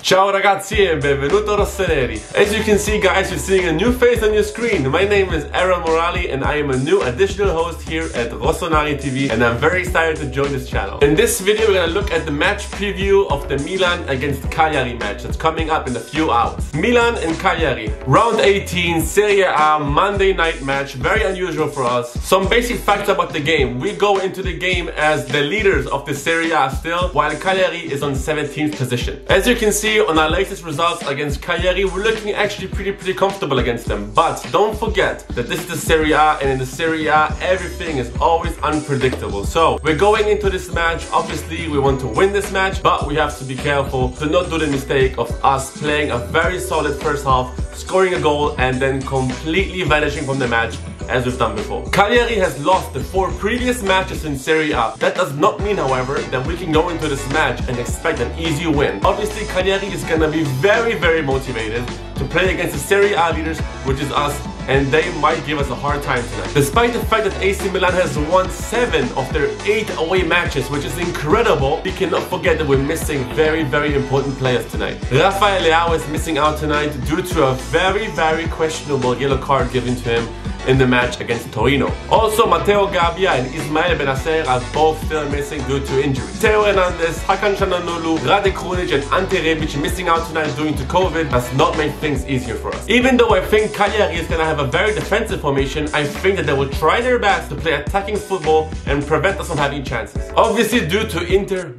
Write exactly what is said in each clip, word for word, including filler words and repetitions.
Ciao ragazzi and benvenuto Rossoneri. As you can see guys, you're seeing a new face on your screen. My name is Aaron Morali and I am a new additional host here at Rossoneri T V and I'm very excited to join this channel. In this video we're gonna look at the match preview of the Milan against Cagliari match that's coming up in a few hours. Milan and Cagliari, round eighteen, Serie A, Monday night match, very unusual for us. Some basic facts about the game. We go into the game as the leaders of the Serie A still, while Cagliari is on seventeenth position. As you can see on our latest results against Cagliari, we're looking actually pretty pretty comfortable against them. But don't forget that this is the Serie A, and in the Serie A everything is always unpredictable. So we're going into this match, obviously we want to win this match, but we have to be careful to not do the mistake of us playing a very solid first half, scoring a goal and then completely vanishing from the match as we've done before. Cagliari has lost the four previous matches in Serie A. That does not mean, however, that we can go into this match and expect an easy win. Obviously, Cagliari is gonna be very, very motivated to play against the Serie A leaders, which is us, and they might give us a hard time tonight. Despite the fact that A C Milan has won seven of their eight away matches, which is incredible, we cannot forget that we're missing very, very important players tonight. Rafael Leao is missing out tonight due to a very, very questionable yellow card given to him in the match against Torino. Also, Matteo Gabbia and Ismael Benacer are both still missing due to injury. Theo Hernandez, Hakan Çalhanoğlu, Rade Krunic and Ante Rebic missing out tonight due to COVID does not make things easier for us. Even though I think Cagliari is going to have a very defensive formation, I think that they will try their best to play attacking football and prevent us from having chances. Obviously, due to Inter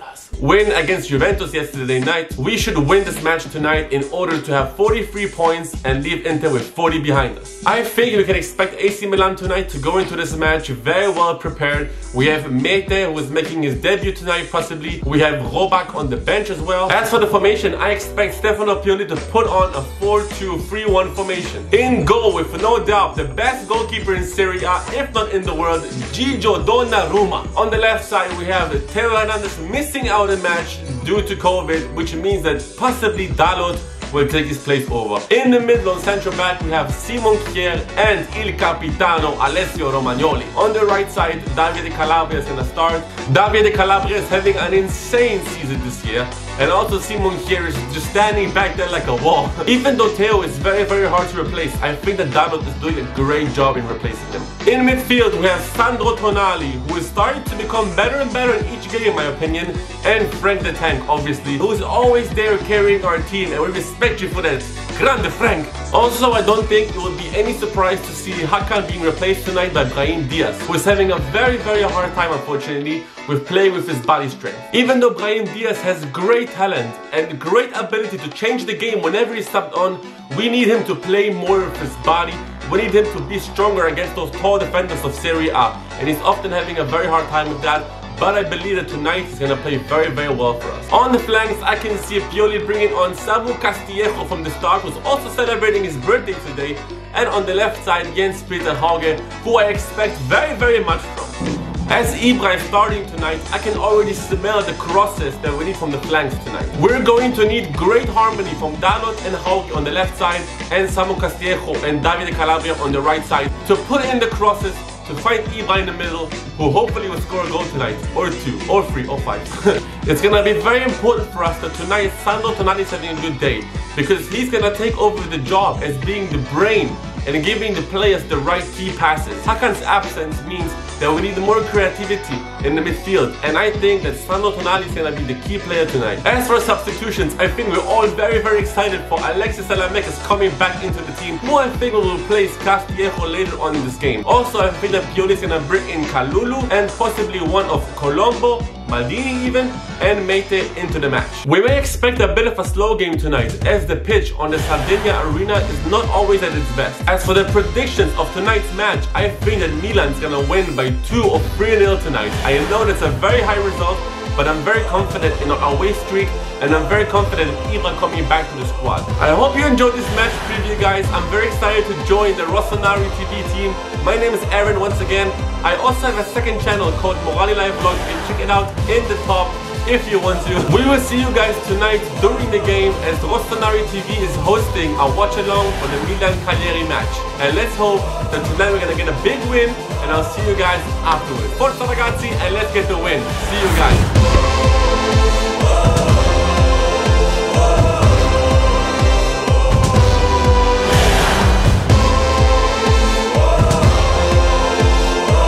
win against Juventus yesterday night, we should win this match tonight in order to have forty-three points and leave Inter with forty behind us. I think we can expect A C Milan tonight to go into this match very well prepared. We have Mete, who is making his debut tonight possibly. We have Robak on the bench as well. As for the formation, I expect Stefano Pioli to put on a four two three one formation. In goal, with no doubt, the best goalkeeper in Serie A, if not in the world, Gigio Donnarumma. On the left side, we have Theo Hernandez missing out a match due to COVID, which means that possibly Dalot will take his place over. In the middle on central back, we have Simon Kjær and Il Capitano Alessio Romagnoli. On the right side, Davide Calabria is gonna start. Davide Calabria is having an insane season this year, and also Simon Kjær is just standing back there like a wall. Even though Theo is very very hard to replace, I think that Dalot is doing a great job in replacing him. In midfield, we have Sandro Tonali, who is starting to become better and better in each game in my opinion, and Frank the Tank, obviously, who is always there carrying our team, and we respect you for that. Grande Frank! Also, I don't think it would be any surprise to see Hakan being replaced tonight by Brahim Diaz, who is having a very very hard time unfortunately with playing with his body strength. Even though Brahim Diaz has great talent and great ability to change the game whenever he's subbed on, we need him to play more with his body. We need him to be stronger against those tall defenders of Serie A, and he's often having a very hard time with that. But I believe that tonight he's gonna play very very well for us. On the flanks, I can see Pioli bringing on Samu Castillejo from the start, who's also celebrating his birthday today. And on the left side, Jens Peter Hauge, who I expect very very much from. As Ibra is starting tonight, I can already smell the crosses that we need from the flanks tonight. We're going to need great harmony from Dalot and Hauge on the left side and Samu Castillejo and Davide Calabria on the right side to put in the crosses, to find Ibra in the middle, who hopefully will score a goal tonight, or two, or three, or five. It's gonna be very important for us that tonight Sandro Tonali is having a good day, because he's gonna take over the job as being the brain and giving the players the right key passes. Hakan's absence means that we need more creativity in the midfield, and I think that Sandro Tonali is gonna be the key player tonight. As for substitutions, I think we're all very very excited for Alexis Salamekis coming back into the team, who I think will replace Castillejo later on in this game. Also, I think that Pioli is gonna bring in Kalulu and possibly one of Colombo, Maldini even, and Mete into the match. We may expect a bit of a slow game tonight, as the pitch on the Sardinia Arena is not always at its best. As for the predictions of tonight's match, I think that Milan's gonna win by two or three nil tonight. I know that's a very high result, but I'm very confident in our away streak, and I'm very confident in Ibra coming back to the squad. I hope you enjoyed this match preview, guys. I'm very excited to join the Rossoneri T V team. My name is Aaron once again. I also have a second channel called Morali Live Vlog. You can check it out in the top if you want to. We will see you guys tonight during the game, as Rossoneri T V is hosting a watch along for the Milan Cagliari match. And let's hope that tonight we're gonna get a big win, and I'll see you guys afterwards. Forza ragazzi, and let's get the win. See you guys.